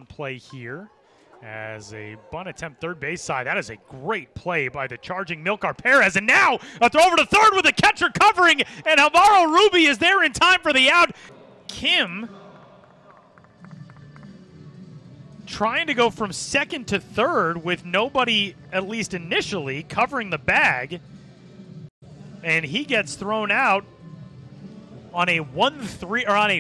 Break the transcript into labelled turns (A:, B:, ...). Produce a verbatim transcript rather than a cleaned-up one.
A: on play here as a bunt attempt third base side. That is a great play by the charging Milcar Perez. And now a throw over to third with the catcher covering, and Alvaro Ruby is there in time for the out. Kim trying to go from second to third with nobody, at least initially, covering the bag. And he gets thrown out on a one three or on a